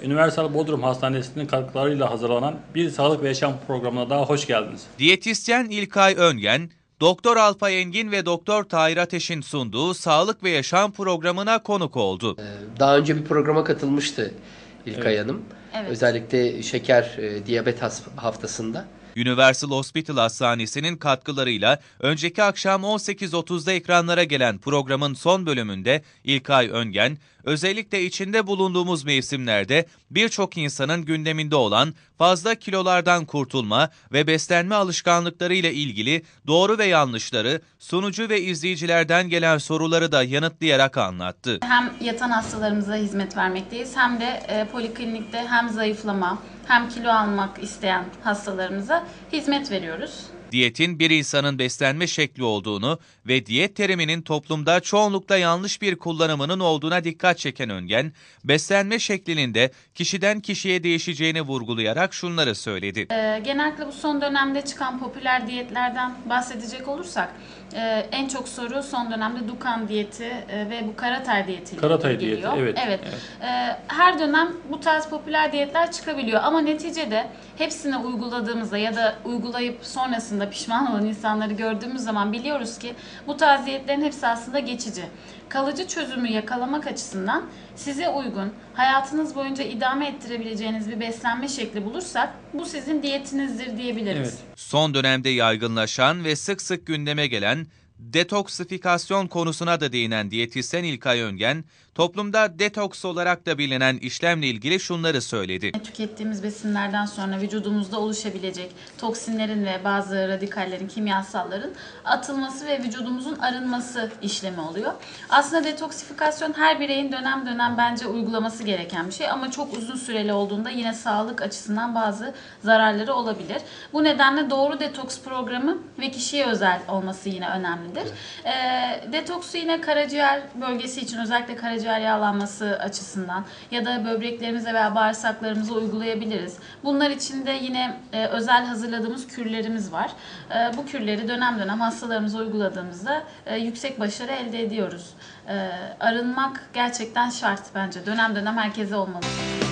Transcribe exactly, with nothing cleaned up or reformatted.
Universal Bodrum Hastanesi'nin katkılarıyla hazırlanan Bir Sağlık ve Yaşam programına daha hoş geldiniz. Diyetisyen İlkay Öngen, Doktor Alpay Engin ve Doktor Tahir Ateş'in sunduğu Sağlık ve Yaşam programına konuk oldu. Daha önce bir programa katılmıştı İlkay Evet. Hanım. Evet. Özellikle şeker, e, diyabet has- haftasında. Universal Hospital Hastanesi'nin katkılarıyla önceki akşam on sekiz otuzda ekranlara gelen programın son bölümünde İlkay Öngen, özellikle içinde bulunduğumuz mevsimlerde birçok insanın gündeminde olan fazla kilolardan kurtulma ve beslenme alışkanlıklarıyla ilgili doğru ve yanlışları, sunucu ve izleyicilerden gelen soruları da yanıtlayarak anlattı. Hem yatan hastalarımıza hizmet vermekteyiz hem de e, poliklinikte hem zayıflama hem kilo almak isteyen hastalarımıza hizmet veriyoruz. Diyetin bir insanın beslenme şekli olduğunu ve diyet teriminin toplumda çoğunlukla yanlış bir kullanımının olduğuna dikkat çeken Öngen, beslenme şeklinin de kişiden kişiye değişeceğini vurgulayarak şunları söyledi. E, genellikle bu son dönemde çıkan popüler diyetlerden bahsedecek olursak e, en çok soru son dönemde Dukan diyeti e, ve bu Karatay diyeti Karatay geliyor. diyeti, evet. Evet. evet. E, her dönem bu tarz popüler diyetler çıkabiliyor ama neticede hepsini uyguladığımızda ya da uygulayıp sonrasında pişman olan insanları gördüğümüz zaman biliyoruz ki bu tarz diyetlerin hepsi aslında geçici. Kalıcı çözümü yakalamak açısından size uygun, hayatınız boyunca idame ettirebileceğiniz bir beslenme şekli bulursak bu sizin diyetinizdir diyebiliriz. Evet. Son dönemde yaygınlaşan ve sık sık gündeme gelen detoksifikasyon konusuna da değinen diyetisyen İlkay Öngen, toplumda detoks olarak da bilinen işlemle ilgili şunları söyledi. Tükettiğimiz besinlerden sonra vücudumuzda oluşabilecek toksinlerin ve bazı radikallerin, kimyasalların atılması ve vücudumuzun arınması işlemi oluyor. Aslında detoksifikasyon her bireyin dönem dönem bence uygulaması gereken bir şey ama çok uzun süreli olduğunda yine sağlık açısından bazı zararları olabilir. Bu nedenle doğru detoks programı ve kişiye özel olması yine önemlidir. E, detoksu yine karaciğer bölgesi için özellikle karaciğer yağlanması açısından ya da böbreklerimize veya bağırsaklarımıza uygulayabiliriz. Bunlar için de yine e, özel hazırladığımız kürlerimiz var. E, bu kürleri dönem dönem hastalarımıza uyguladığımızda e, yüksek başarı elde ediyoruz. E, arınmak gerçekten şart bence. Dönem dönem herkese olmalı.